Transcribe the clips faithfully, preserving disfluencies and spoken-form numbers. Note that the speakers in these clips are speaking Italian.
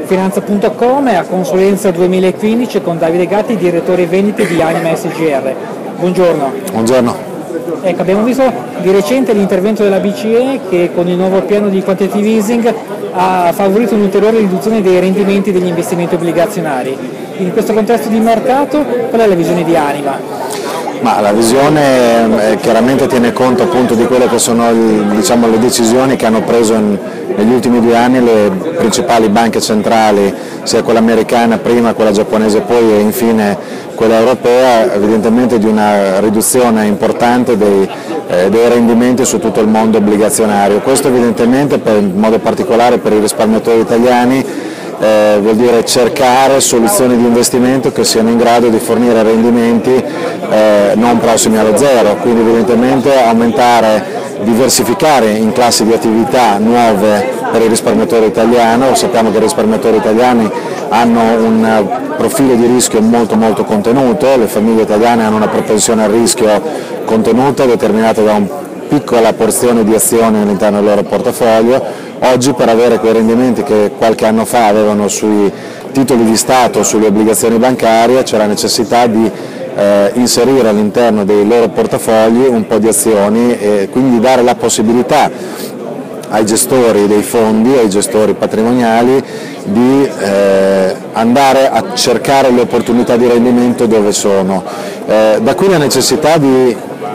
finanza punto com e a Consulenza duemilaquindici con Davide Gatti, direttore vendite di Anima S G R. Buongiorno. Buongiorno. Ecco, abbiamo visto di recente l'intervento della B C E che con il nuovo piano di quantitative easing ha favorito un'ulteriore riduzione dei rendimenti degli investimenti obbligazionari. In questo contesto di mercato, qual è la visione di Anima? Ma la visione eh, chiaramente tiene conto appunto di quelle che sono il, diciamo, le decisioni che hanno preso in, negli ultimi due anni le principali banche centrali, sia quella americana prima, quella giapponese poi e infine quella europea, evidentemente di una riduzione importante dei, eh, dei rendimenti su tutto il mondo obbligazionario. Questo evidentemente per, in modo particolare per i risparmiatori italiani Eh, vuol dire cercare soluzioni di investimento che siano in grado di fornire rendimenti eh, non prossimi allo zero, quindi evidentemente aumentare, diversificare in classi di attività nuove per il risparmiatore italiano. Sappiamo che i risparmiatori italiani hanno un profilo di rischio molto molto contenuto, le famiglie italiane hanno una propensione al rischio contenuta determinata da una piccola porzione di azioni all'interno del loro portafoglio. Oggi per avere quei rendimenti che qualche anno fa avevano sui titoli di Stato, sulle obbligazioni bancarie, c'è la necessità di eh, inserire all'interno dei loro portafogli un po' di azioni e quindi dare la possibilità ai gestori dei fondi, ai gestori patrimoniali di eh, andare a cercare le opportunità di rendimento dove sono. Eh, da qui la necessità di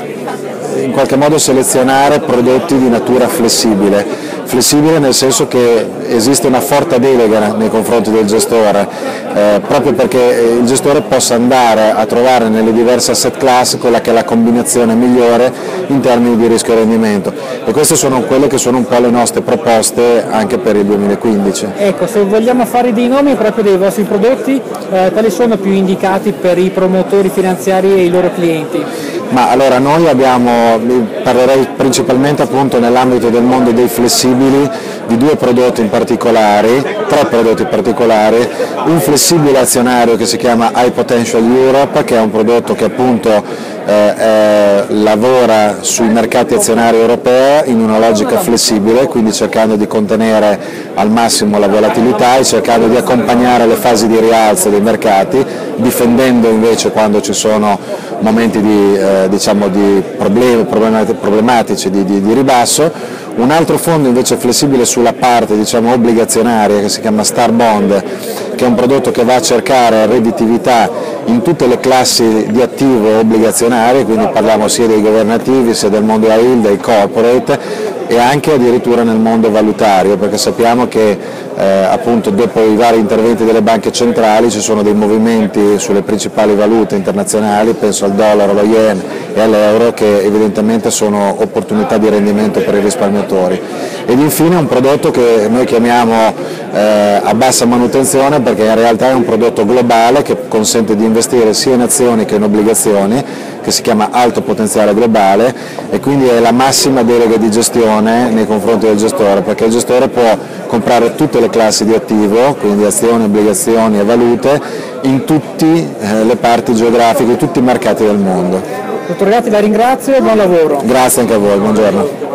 in qualche modo selezionare prodotti di natura flessibile, flessibile nel senso che esiste una forte delega nei confronti del gestore, eh, proprio perché il gestore possa andare a trovare nelle diverse asset class quella che è la combinazione migliore in termini di rischio e rendimento, e queste sono quelle che sono un po' le nostre proposte anche per il duemilaquindici. Ecco, se vogliamo fare dei nomi proprio dei vostri prodotti, eh, quali sono più indicati per i promotori finanziari e i loro clienti? Ma allora noi abbiamo, parlerei principalmente appunto nell'ambito del mondo dei flessibili, di due prodotti in particolare, tre prodotti particolari, un flessibile azionario che si chiama High Potential Europe, che è un prodotto che appunto eh, eh, lavora sui mercati azionari europei in una logica flessibile, quindi cercando di contenere al massimo la volatilità e cercando di accompagnare le fasi di rialzo dei mercati, difendendo invece quando ci sono momenti di, eh, diciamo di problemi, problematici di, di, di ribasso. Un altro fondo invece flessibile sulla parte diciamo, obbligazionaria che si chiama Star Bond, che è un prodotto che va a cercare redditività in tutte le classi di attivo obbligazionarie, quindi parliamo sia dei governativi sia del mondo high yield, dei corporate e anche addirittura nel mondo valutario, perché sappiamo che eh, appunto dopo i vari interventi delle banche centrali ci sono dei movimenti sulle principali valute internazionali, penso al dollaro, allo yen e all'euro, che evidentemente sono opportunità di rendimento per i risparmiatori. Ed infine un prodotto che noi chiamiamo eh, a bassa manutenzione, perché in realtà è un prodotto globale che consente di investire sia in azioni che in obbligazioni, che si chiama alto potenziale globale, e quindi è la massima delega di gestione nei confronti del gestore, perché il gestore può comprare tutte le classi di attivo, quindi azioni, obbligazioni e valute, in tutte eh, le parti geografiche, in tutti i mercati del mondo. Dottor Gatti, la ringrazio e buon lavoro. Grazie anche a voi, buongiorno.